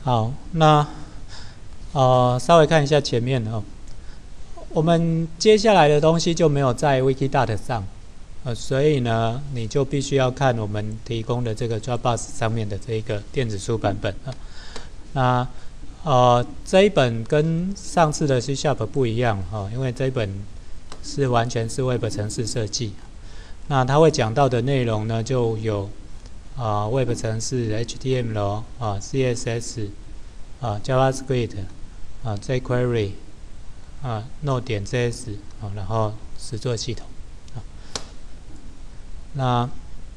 好，那稍微看一下前面哦，我们接下来的东西就没有在 Wikidata 上，所以呢，你就必须要看我们提供的这个 Dropbox 上面的这个电子书版本啊。那这一本跟上次的 C# 不一样因为这一本是完全是 Web 程式设计。那它会讲到的内容呢，就有Web 程式 HTML CSS JavaScript jQuery Node.js 然后实作系统那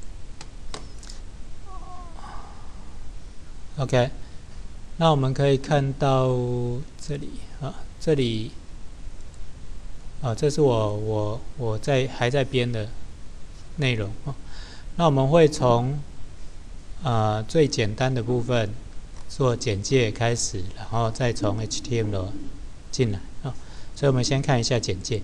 OK， 那我们可以看到这里这里这是我还在编的内容那我们会从最简单的部分做简介开始，然后再从 HTML 进来所以我们先看一下简介。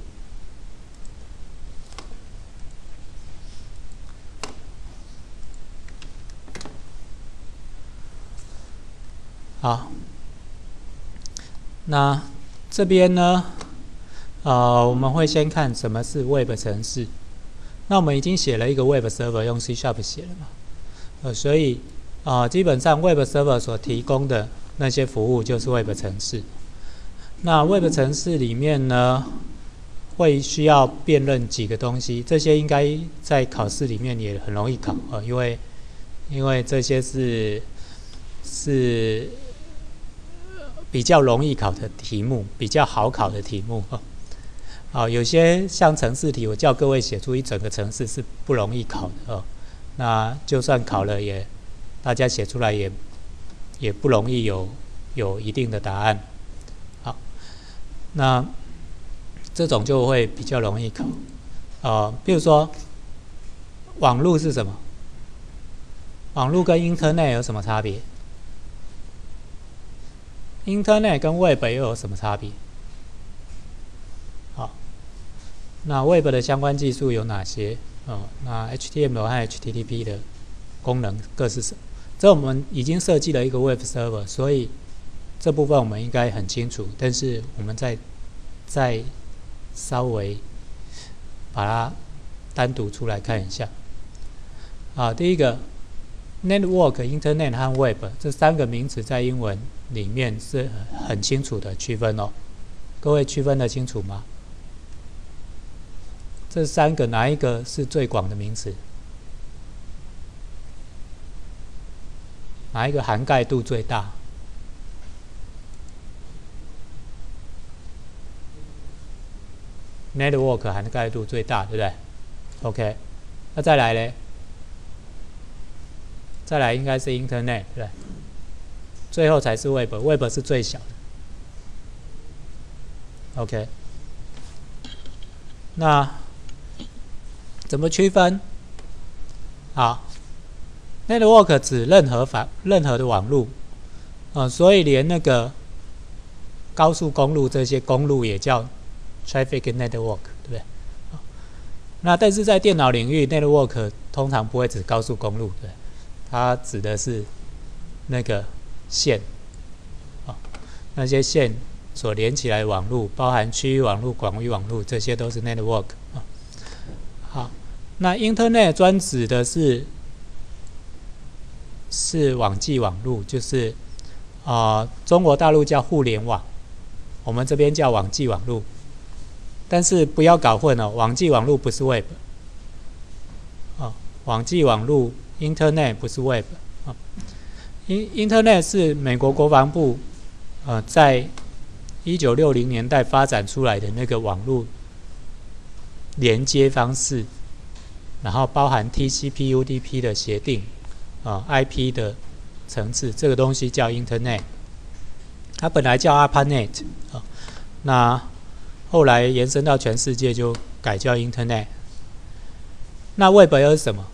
好，那这边呢我们会先看什么是 Web 程式。那我们已经写了一个 Web Server， 用 C# 写了嘛？所以基本上 Web Server 所提供的那些服务就是 Web 程式。那 Web 程式里面呢，会需要辨认几个东西，这些应该在考试里面也很容易考因为这些是比较容易考的题目，比较好考的题目有些像程式题，我叫各位写出一整个程式是不容易考的那就算考了大家写出来也不容易有一定的答案。好，那这种就会比较容易考比如说网路是什么？网路跟 Internet 有什么差别？ Internet 跟 Web 又有什么差别？好，那 Web 的相关技术有哪些？那 HTML 和 HTTP 的功能各是什么？这我们已经设计了一个 Web Server， 所以这部分我们应该很清楚。但是我们再稍微把它单独出来看一下。第一个 Network、Internet 和 Web 这三个名词在英文里面是很清楚的区分各位区分得清楚吗？这三个哪一个是最广的名词？哪一个涵盖度最大？Network 涵盖度最大，对不对 ？OK， 那再来呢？再来应该是 Internet， 对不对？最后才是 Web，Web 是最小的。OK， 那怎么区分？好 ，Network 指任何的网路所以连那个高速公路这些公路也叫 Traffic Network， 对不对？那但是在电脑领域 ，Network 通常不会指高速公路，对，它指的是那个线那些线所连起来的网路，包含区域网路、广域网路，这些都是 network 好，那 Internet 专指的是网际网路，就是中国大陆叫互联网，我们这边叫网际网路。但是不要搞混网际网路不是 Web 网际网路 Internet 不是 Web Internet 是美国国防部在1960年代发展出来的那个网络连接方式，然后包含 TCP/UDP 的协定IP 的层次，这个东西叫 Internet。它本来叫 ARPANET 那后来延伸到全世界就改叫 Internet。那 Web 又是什么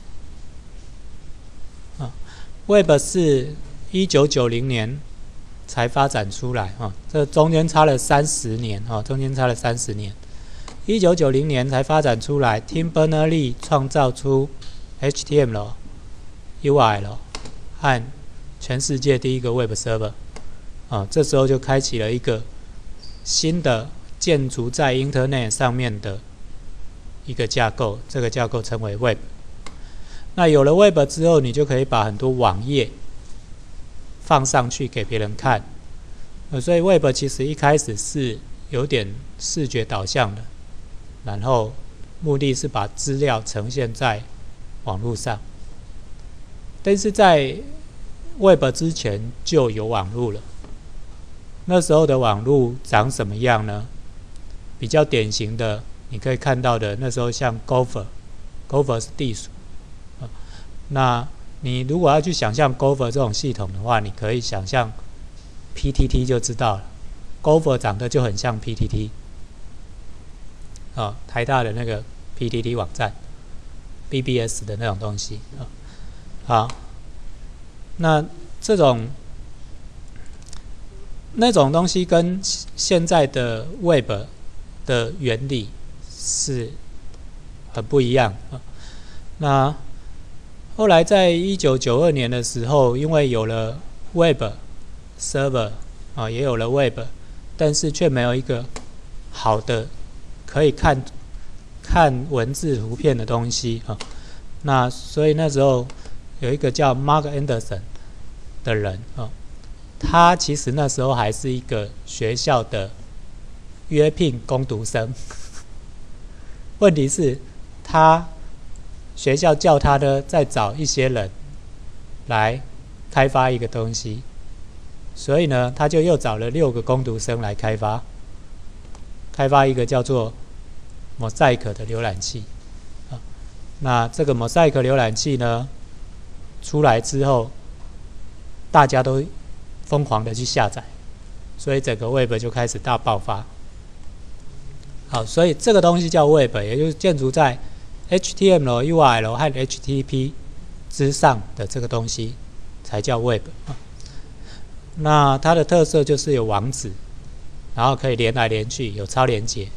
？Web 是1990年才发展出来这中间差了30年1990年才发展出来 ，Tim Berners-Lee 创造出 HTML、URL 和全世界第一个 Web Server 这时候就开启了一个新的建筑在 Internet 上面的一个架构，这个架构称为 Web。那有了 Web 之后，你就可以把很多网页放上去给别人看。所以 Web 其实一开始是有点视觉导向的，然后目的是把资料呈现在网络上。但是在 Web 之前就有网络了。那时候的网络长什么样呢？比较典型的，你可以看到的，那时候像 Gopher 是地鼠。那你如果要去想象 Gopher 这种系统的话，你可以想象 PTT 就知道了。Gopher 长得就很像 PTT， 台大的那个 PTT 网站 ，BBS 的那种东西。好，那那种东西跟现在的 Web 的原理是很不一样。那后来在1992年的时候，因为有了 Web Server 也有了 Web， 但是却没有一个好的可以看文字图片的东西那所以那时候有一个叫 Mark Anderson 的人他其实那时候还是一个学校的约聘工读生。问题是，学校叫他呢，再找一些人来开发一个东西，所以呢，他就又找了6个工读生来开发一个叫做 Mosaic 的浏览器。那这个 Mosaic 浏览器呢，出来之后，大家都疯狂的去下载，所以整个 Web 就开始大爆发。好，所以这个东西叫 Web， 也就是建筑在 HTML、URL 和 HTTP 之上的这个东西才叫 Web。那它的特色就是有网址，然后可以连来连去，有超连结。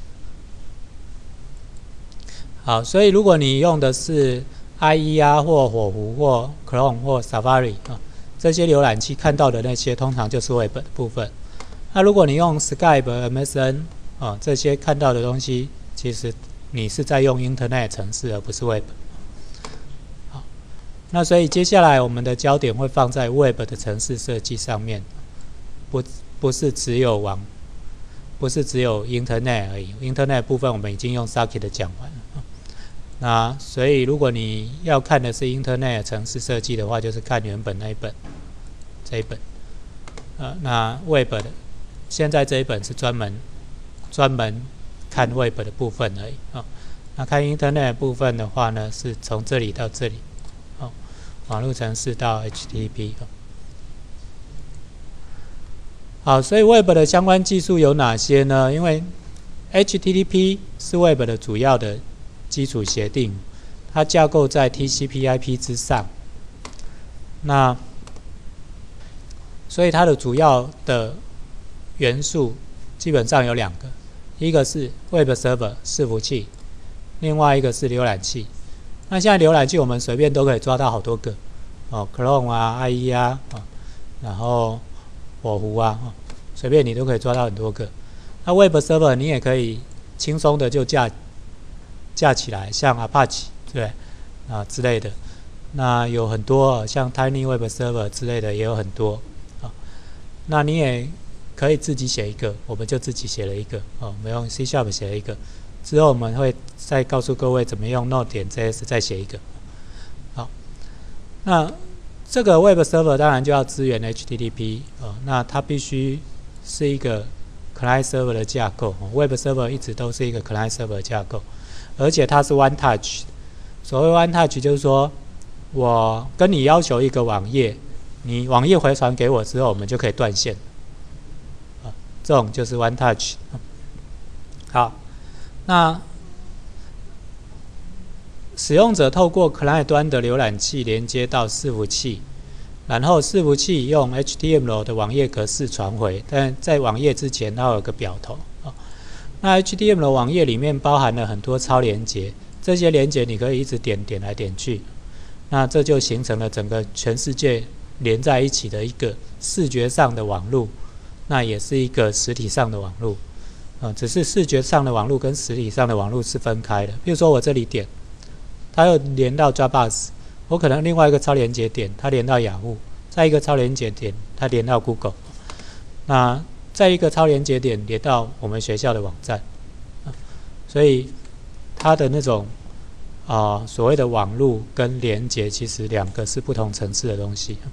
好，所以如果你用的是 IE 或火狐或 Chrome 或 Safari 这些浏览器看到的那些，通常就是 Web 的部分。那如果你用 Skype、MSN 这些看到的东西，其实你是在用 Internet 程式，而不是 Web。好，那所以接下来我们的焦点会放在 Web 的程式设计上面，不是只有 Internet 而已。Internet 部分我们已经用 Circuit 讲完了。那所以如果你要看的是 Internet 程式设计的话，就是看原本这一本。那 Web 的现在这一本是专门看 Web 的部分而已。那看 Internet 的部分的话呢，是从这里到这里，网络程式到 HTTP。好，所以 Web 的相关技术有哪些呢？因为 HTTP 是 Web 的主要的基础协定，它架构在 TCP/IP 之上。那所以它的主要的元素基本上有2个，一个是 Web Server 伺服器，另外一个是浏览器。那现在浏览器我们随便都可以抓到好多个，Chrome IE 然后火狐随便你都可以抓到很多个。那 Web Server 你也可以轻松的就架起来，像 Apache 对之类的。那有很多像 Tiny Web Server 之类的也有很多那你也可以自己写一个，我们就自己写了一个我们用 C# 写了一个，之后我们会再告诉各位怎么用 Node.js 再写一个。好，那这个 Web Server 当然就要支援 HTTP 那它必须是一个 Client Server 的架构Web Server 一直都是一个 Client Server 的架构，而且它是 One Touch。所谓 One Touch 就是说，我跟你要求一个网页，你网页回传给我之后，我们就可以断线。这种就是 One Touch。好，那使用者透过 Client 端的浏览器连接到伺服器，然后伺服器用 HTML 的网页格式传回，但在网页之前它有个表头那 HTML 网页里面包含了很多超连结，这些连结你可以一直点来点去，那这就形成了整个全世界连在一起的一个视觉上的网路那也是一个实体上的网络，只是视觉上的网络跟实体上的网络是分开的。比如说我这里点，它又连到 Dropbox， 我可能另外一个超连结点，它连到雅虎，再一个超连结点，它连到 Google， 那再一个超连结点连到我们学校的网站，所以它的那种所谓的网络跟连结，其实两个是不同层次的东西。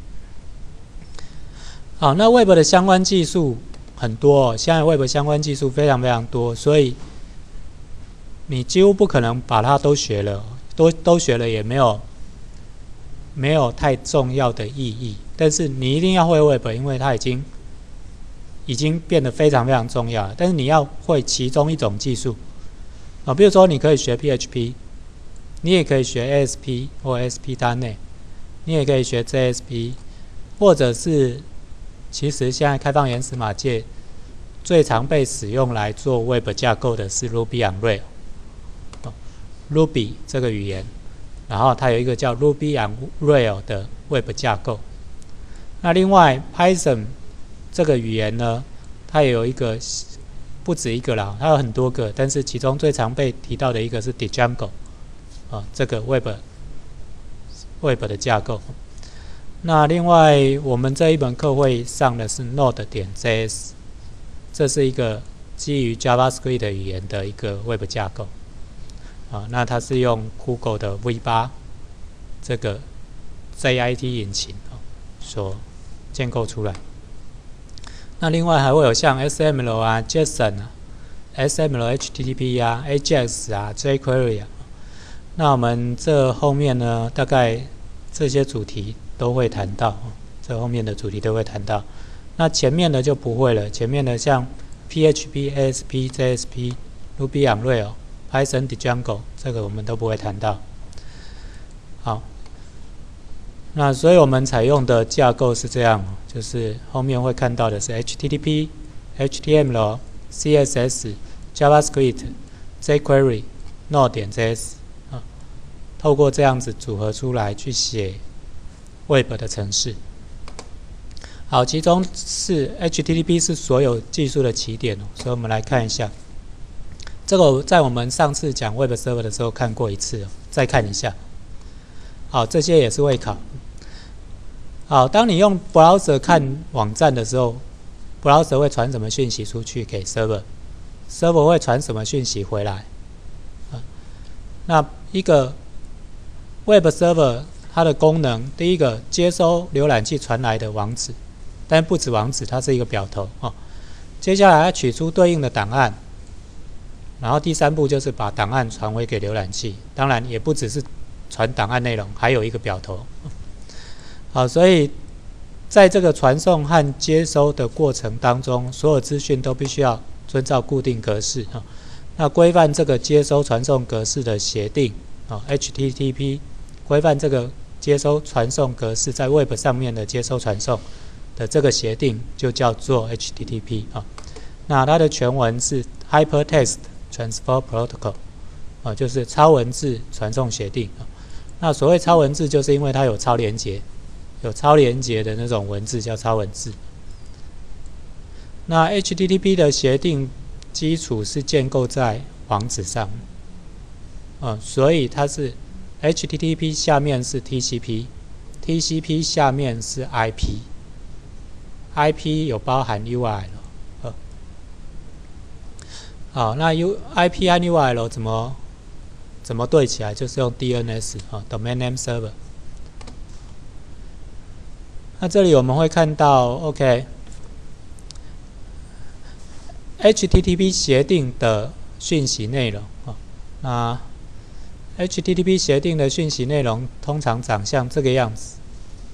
好，那 Web 的相关技术很多，现在 Web 相关技术非常非常多，所以你几乎不可能把它都学了，都学了也没有太重要的意义。但是你一定要会 Web， 因为它已经变得非常非常重要了。但是你要会其中一种技术比如说你可以学 PHP， 你也可以学 ASP 或 ASP.NET， 你也可以学 JSP， 或者是其实现在开放源码界最常被使用来做 Web 架构的是 Ruby on Rails，Ruby 这个语言，然后它有一个叫 Ruby on Rails 的 Web 架构。那另外 Python 这个语言呢，它也有一个不止一个啦，它有很多个，但是其中最常被提到的一个是 Django， 这个 Web 的架构。那另外我们这一门课会上的是 Node.js， 这是一个基于 JavaScript 语言的一个 Web 架构那它是用 Google 的 V8 这个 JIT 引擎所建构出来。那另外还会有像 SML 啊、JSON 啊、SML HTTP 啊、AJAX 啊、jQuery 啊。那我们这后面呢，大概这些主题都会谈到，这后面的主题都会谈到。那前面的就不会了，前面的像 PHP、ASP、JSP、Ruby on Rails、Python、Django 这个我们都不会谈到。好，那所以我们采用的架构是这样，就是后面会看到的是 HTTP、HTML、CSS、JavaScript、jQuery、Node.js 透过这样子组合出来去写 Web 的程式。好，其中是 HTTP 是所有技术的起点所以我们来看一下。这个在我们上次讲 Web Server 的时候看过一次再看一下。好，这些也是会考。好，当你用 Browser 看网站的时候 ，Browser 会传什么讯息出去给 Server？Server 会传什么讯息回来？那一个 Web Server 它的功能，第一个接收浏览器传来的网址，但不止网址，它是一个表头接下来要取出对应的档案，然后第三步就是把档案传回给浏览器。当然也不只是传档案内容，还有一个表头。好，所以在这个传送和接收的过程当中，所有资讯都必须要遵照固定格式那规范这个接收传送格式的协定HTTP 规范这个接收传送格式在 Web 上面的接收传送的这个协定就叫做 HTTP 那它的全文是 Hypertext Transfer Protocol 就是超文字传送协定那所谓超文字，就是因为它有超连结，有超连结的那种文字叫超文字。那 HTTP 的协定基础是建构在网址上，所以它是 HTTP 下面是 TCP，TCP 下面是 IP，IP 有包含 URL。好，那 IP 和 URL 怎么对起来？就是用 DNS Domain Name Server。那这里我们会看到 ，HTTP 协定的讯息内容那 HTTP 协定的讯息内容通常长像这个样子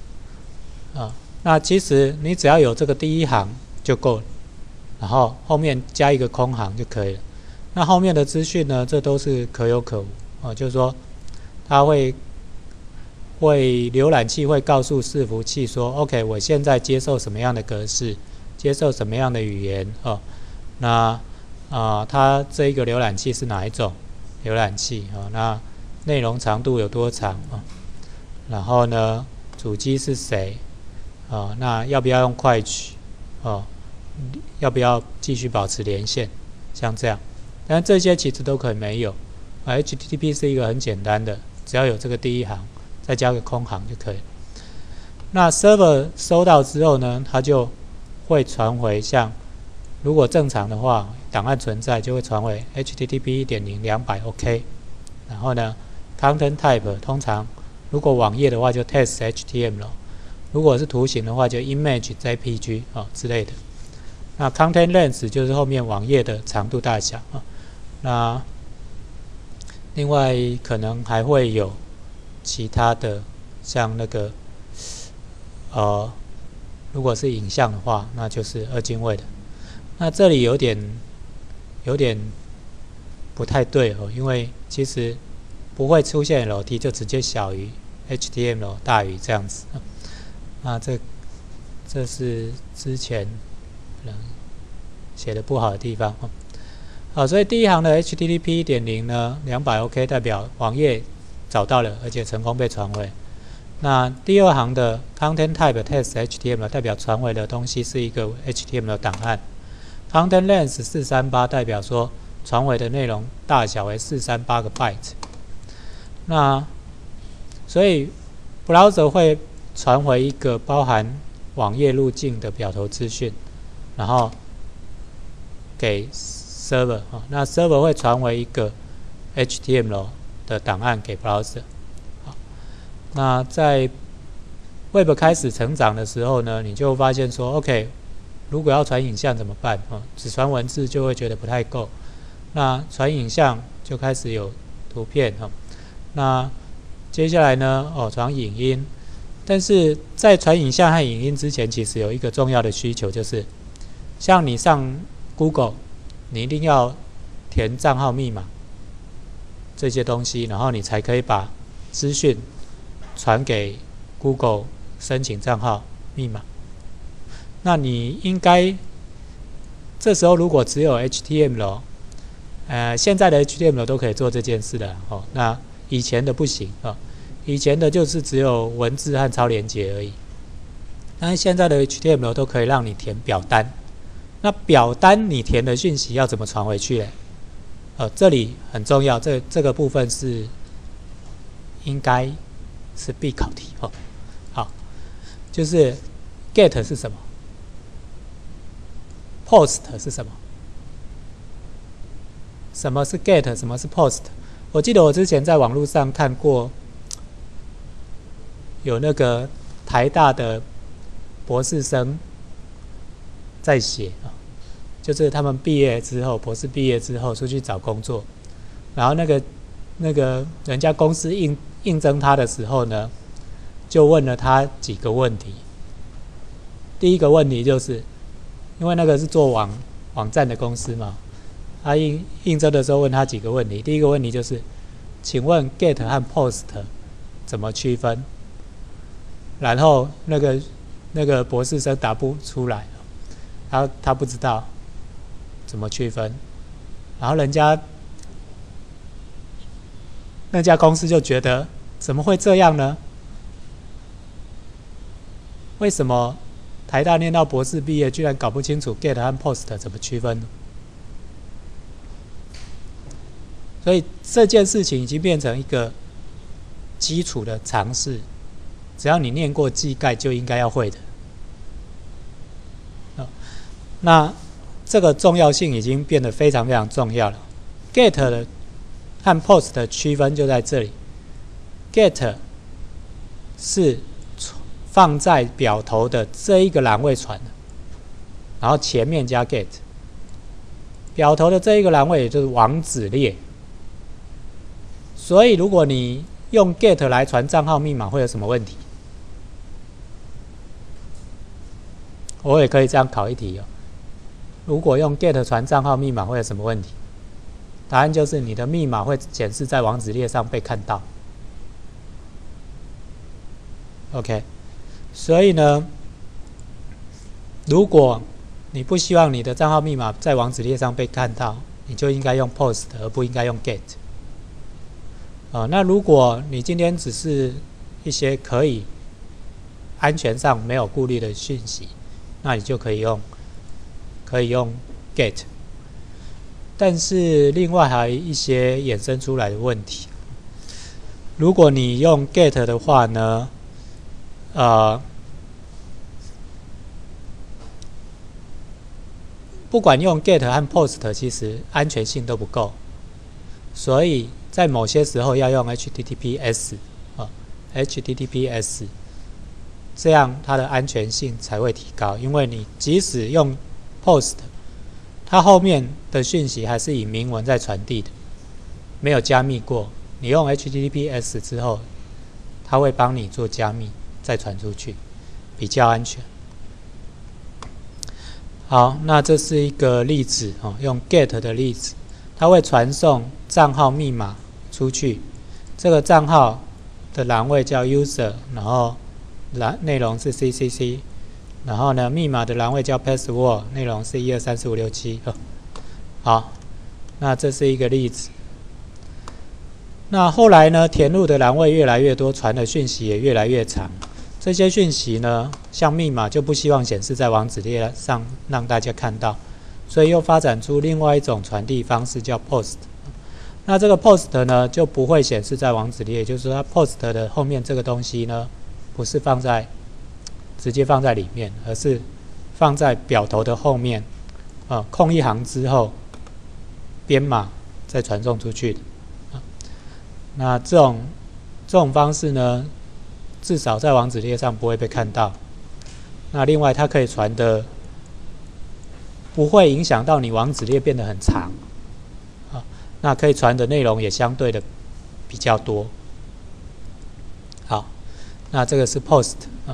那其实你只要有这个第一行就够了，然后后面加一个空行就可以了。那后面的资讯呢，这都是可有可无就是说它会浏览器会告诉伺服器说 OK 我现在接受什么样的格式，接受什么样的语言那它这一个浏览器是哪一种浏览器那内容长度有多长然后呢主机是谁那要不要用快取要不要继续保持连线，像这样。但这些其实都可以没有，HTTP 是一个很简单的，只要有这个第一行，再加个空行就可以。那 server 收到之后呢，它就会传回像如果正常的话，档案存在就会传回 HTTP 1.0 200 OK， 然后呢 content type 通常如果网页的话就 text HTML， 如果是图形的话就 image JPG 之类的。那 content length 就是后面网页的长度大小那另外可能还会有其他的，像那个如果是影像的话，那就是2进位的。那这里有点不太对因为其实不会出现 LT 就直接小于 HTML 大于这样子那这是之前写的不好的地方所以第一行的 HTTP 1.0 呢200 OK 代表网页找到了，而且成功被传回。那第二行的 content type text HTML 代表传回的东西是一个 HTML 档案。content length 438代表说传回的内容大小为438个 byte。那所以 browser 会传回一个包含网页路径的表头资讯，然后给 server 那 server 会传回一个 HTML 的档案给 browser。那在 Web 开始成长的时候呢，你就发现说 OK， 如果要传影像怎么办只传文字就会觉得不太够，那传影像就开始有图片那接下来呢传影音。但是在传影像和影音之前，其实有一个重要的需求，就是像你上 Google， 你一定要填账号密码这些东西，然后你才可以把资讯传给 Google 申请账号密码。那你应该这时候如果只有 HTML， 现在的 HTML 都可以做这件事的那以前的不行以前的就是只有文字和超连结而已。但是现在的 HTML 都可以让你填表单。那表单你填的讯息要怎么传回去呢？这里很重要，这个部分是应该是必考题好，就是 get 是什么 ，post 是什么？什么是 get？ 什么是 post？ 我记得我之前在网络上看过，有那个台大的博士生在写就是他们毕业之后，博士毕业之后出去找工作，然后那个人家公司应征他的时候呢，就问了他几个问题。第一个问题就是，因为那个是做网站的公司嘛，他应征的时候问他几个问题。第一个问题就是，请问 get 和 post 怎么区分？然后那个博士生答不出来，他不知道怎么区分，然后那家公司就觉得怎么会这样呢？为什么台大念到博士毕业，居然搞不清楚 get 和 post 怎么区分呢？所以这件事情已经变成一个基础的常识，只要你念过技概就应该要会的。那这个重要性已经变得非常非常重要了。get 的和 post 的区分就在这里。get 是放在表头的这一个栏位传的，然后前面加 get。表头的这一个栏位也就是网址列。所以如果你用 get 来传账号密码会有什么问题？我也可以这样考一题如果用 get 传账号密码会有什么问题？答案就是你的密码会显示在网址列上被看到。OK， 所以呢，如果你不希望你的账号密码在网址列上被看到，你就应该用 post 而不应该用 get。那如果你今天只是一些可以安全上没有顾虑的讯息，那你就可以用可以用 get， 但是另外还有一些衍生出来的问题。如果你用 get 的话呢，不管用 get 和 post， 其实安全性都不够，所以在某些时候要用 HTTPS， 这样它的安全性才会提高。因为你即使用 post， 它后面的讯息还是以明文在传递的，没有加密过。你用 HTTPS 之后，它会帮你做加密，再传出去，比较安全。好，那这是一个例子用 get 的例子，它会传送账号密码出去，这个账号的栏位叫 user， 然后内容是 ccc， 然后呢密码的栏位叫 password， 内容是12345677。好，那这是一个例子。那后来呢，填入的栏位越来越多，传的讯息也越来越长。这些讯息呢，像密码就不希望显示在网址列上让大家看到，所以又发展出另外一种传递方式叫 post。那这个 post 呢，就不会显示在网址列，也就是说它 post 的后面这个东西呢，不是直接放在里面，而是放在表头的后面，空一行之后，编码再传送出去的。那这种方式呢，至少在网址列上不会被看到。那另外，它可以传的不会影响到你网址列变得很长，那可以传的内容也相对的比较多。好，那这个是 post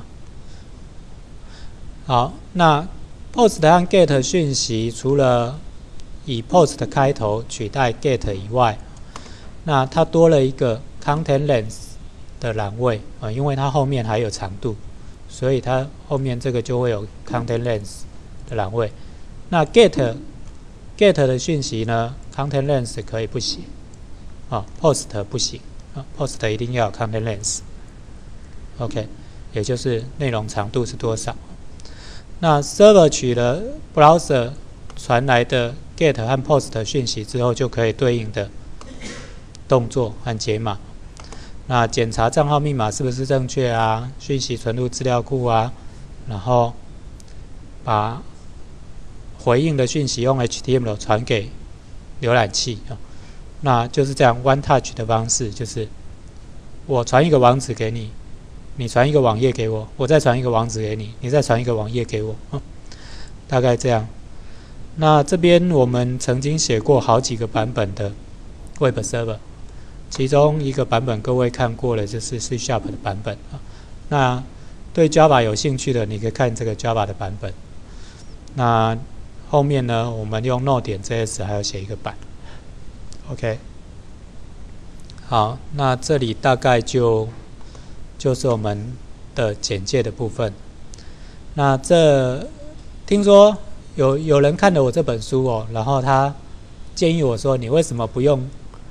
好，那 post 和 get 讯息除了以 post 开头取代 get 以外，那它多了一个 content length 的栏位因为它后面还有长度，所以它后面这个就会有 content length 的栏位。那 get 的讯息呢 ，content length 可以不写，post 不行，post 一定要有 content length。OK， 也就是内容长度是多少。那 server 取了 browser 传来的 get 和 post 讯息之后，就可以对应的动作和解码。那检查账号密码是不是正确啊？讯息存入资料库啊，然后把回应的讯息用 HTML 传给浏览器那就是这样 one touch 的方式，就是我传一个网址给你，你传一个网页给我，我再传一个网址给你，你再传一个网页给我大概这样。那这边我们曾经写过好几个版本的 Web Server， 其中一个版本各位看过了，就是 C# 的版本那对 Java 有兴趣的，你可以看这个 Java 的版本。那后面呢，我们用 Node.js 还要写一个版。OK， 好，那这里大概就是我们的简介的部分。那听说有人看了我这本书然后他建议我说，你为什么不用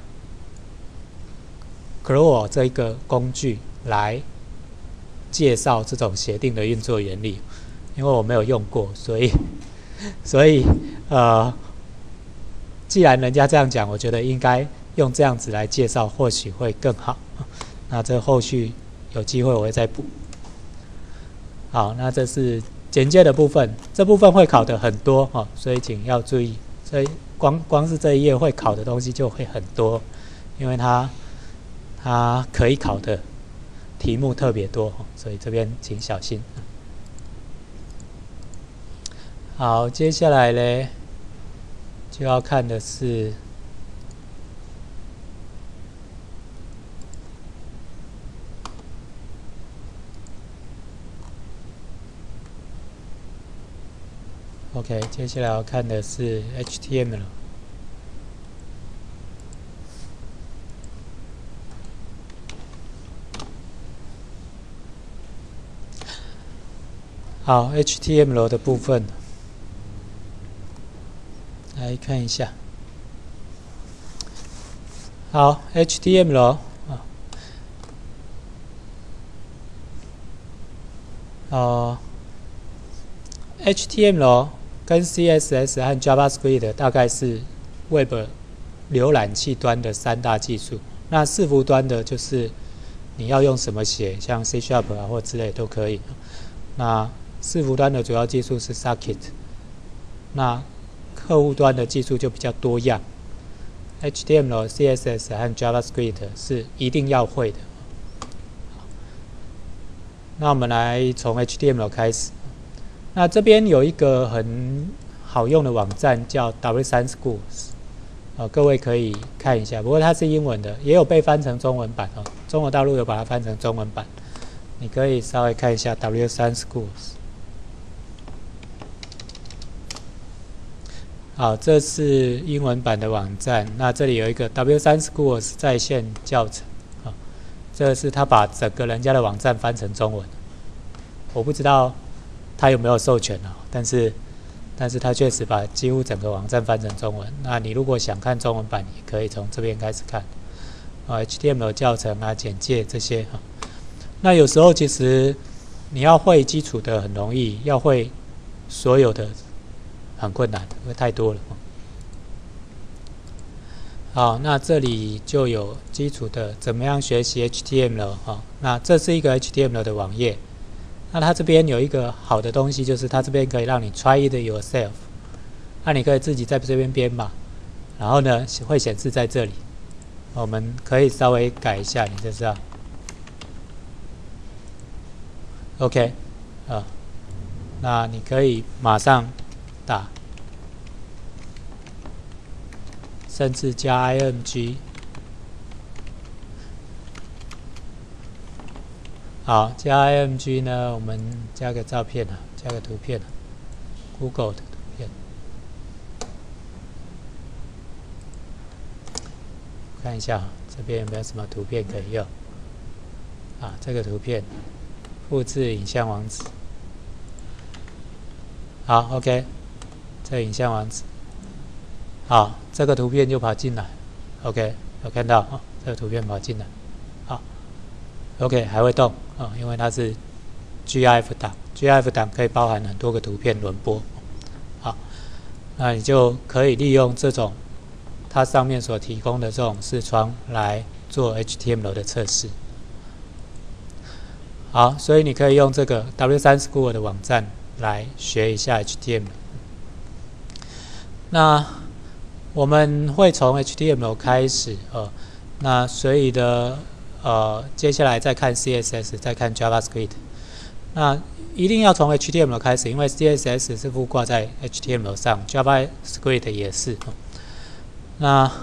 Grower 这一个工具来介绍这种协定的运作原理？因为我没有用过，所以既然人家这样讲，我觉得应该用这样子来介绍，或许会更好。那这后续有机会我会再补。好，那这是简介的部分，这部分会考的很多所以请要注意。所以光是这一页会考的东西就会很多，因为它可以考的题目特别多，所以这边请小心。好，接下来呢就要看的是OK， 接下来要看的是 HTML。好 ，HTML 的部分，来看一下。好 ，HTML HTML 跟 CSS 和 JavaScript 大概是 Web 浏览器端的3大技术。那伺服端的就是你要用什么写，像 C# 啊或之类都可以。那伺服端的主要技术是 Socket， 那客户端的技术就比较多样。HTML、CSS 和 JavaScript 是一定要会的。那我们来从 HTML 开始。那这边有一个很好用的网站叫 W3 Schools， 各位可以看一下。不过它是英文的，也有被翻成中文版哦。中国大陆有把它翻成中文版，你可以稍微看一下 W3 Schools。好，这是英文版的网站。那这里有一个 W3 Schools 在线教程。这是他把整个人家的网站翻成中文，我不知道他有没有授权啊，但是他确实把几乎整个网站翻成中文。那你如果想看中文版，也可以从这边开始看HTML 教程啊、简介这些啊。那有时候其实你要会基础的很容易，要会所有的很困难，因为太多了。好，那这里就有基础的怎么样学习 HTML 啊？那这是一个 HTML 的网页。那它这边有一个好的东西，就是它这边可以让你 try it yourself。那你可以自己在这边编码，然后呢会显示在这里。我们可以稍微改一下，你就知道。OK， 那你可以马上打。甚至加 img， 好，加 img 呢，我们加个照片啊，加个图片 ，Google 的图片。看一下这边有没有什么图片可以用啊？这个图片，复制影像网址。好 ，OK， 这个影像网址。好，这个图片就跑进来 ，OK， 有看到啊？这个图片跑进来，好 ，OK， 还会动啊，因为它是 GIF 档 ，GIF 档可以包含很多个图片轮播，好，那你就可以利用这种它上面所提供的这种视窗来做 HTML 的测试。好，所以你可以用这个 W3 School 的网站来学一下 HTML。那我们会从 HTML 开始，那所以的接下来再看 CSS， 再看 JavaScript。那一定要从 HTML 开始，因为 CSS 是附挂在 HTML 上 ，JavaScript 也是。那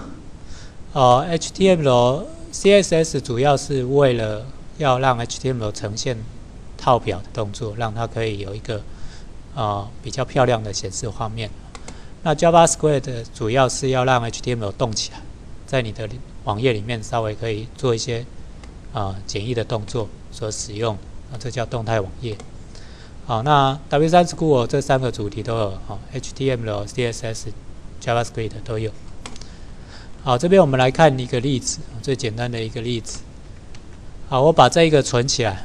CSS 主要是为了要让 HTML 呈现套表的动作，让它可以有一个比较漂亮的显示画面。那 JavaScript 主要是要让 HTML 动起来，在你的网页里面稍微可以做一些简易的动作所使用，这叫动态网页。好，那 W3 School 这3个主题都有HTML、CSS、JavaScript 都有。好，这边我们来看一个例子，最简单的一个例子。好，我把这一个存起来，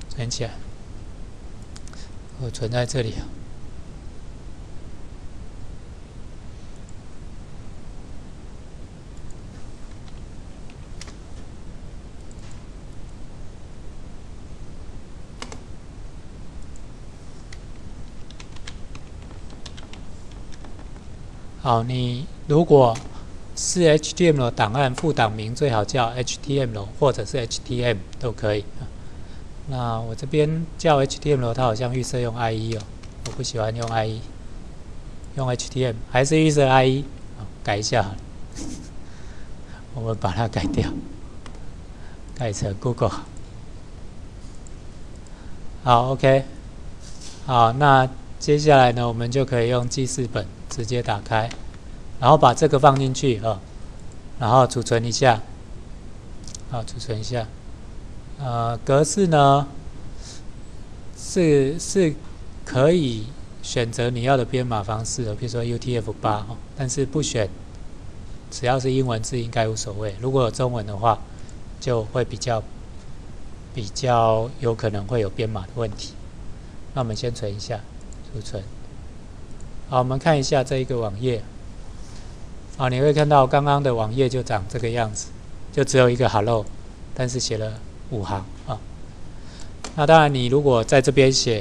我存在这里。好，你如果是 HTML 档案，副档名最好叫 HTML 或者是 HTM 都可以。那我这边叫 HTML， 它好像预设用 IE 哦，我不喜欢用 IE， 用 HTM 还是预设 IE， 改一下好了。我们把它改掉，改成 Google。好 ，OK， 好，那接下来呢，我们就可以用记事本直接打开，然后把这个放进去然后储存一下，好，储存一下。格式呢是可以选择你要的编码方式比如说 UTF-8但是不选，只要是英文字应该无所谓。如果有中文的话，就会比较有可能会有编码的问题。那我们先存一下，储存。 好，我们看一下这一个网页。啊，你会看到刚刚的网页就长这个样子，就只有一个 hello， 但是写了5行啊。那当然，你如果在这边写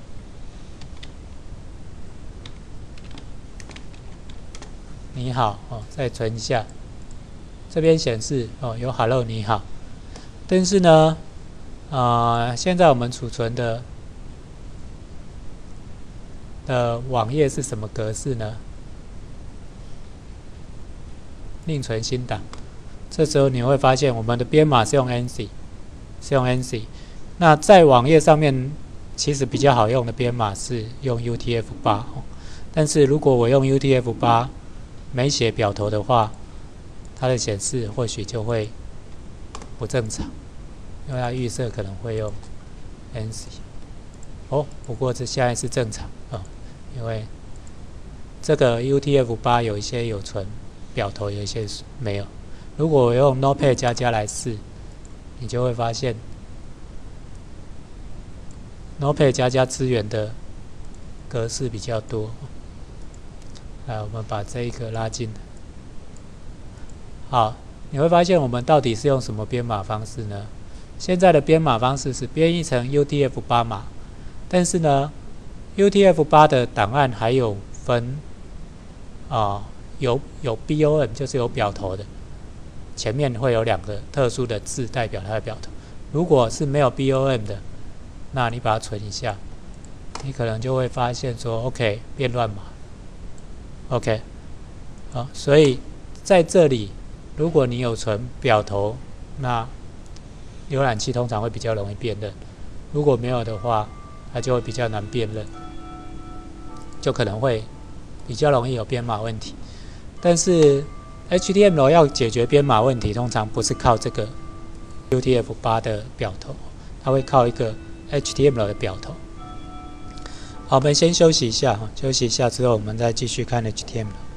你好哦，再存一下，这边显示哦有 hello 你好，但是呢，现在我们储存的网页是什么格式呢？另存新档。这时候你会发现我们的编码是用 ANSI，那在网页上面其实比较好用的编码是用 UTF-8，但是如果我用 UTF-8没写表头的话，它的显示或许就会不正常，因为它预设可能会用 ANSI。不过这现在是正常因为这个 UTF-8有一些有存表头，有一些没有。如果我用 Notepad++ 来试，你就会发现 Notepad++ 资源的格式比较多。来，我们把这一个拉进来。好，你会发现我们到底是用什么编码方式呢？现在的编码方式是编译成 UTF-8码，但是呢 ，UTF-8的档案还有分有 BOM， 就是有表头的，前面会有2个特殊的字代表它的表头。如果是没有 BOM 的，那你把它存一下，你可能就会发现说 ，OK， 变乱码 ，OK， 所以在这里，如果你有存表头，那浏览器通常会比较容易辨认；如果没有的话，它就会比较难辨认，就可能会比较容易有编码问题。但是 HTML 要解决编码问题，通常不是靠这个 UTF-8的表头，它会靠一个 HTML 的表头。好，我们先休息一下，休息一下之后，我们再继续看 HTML。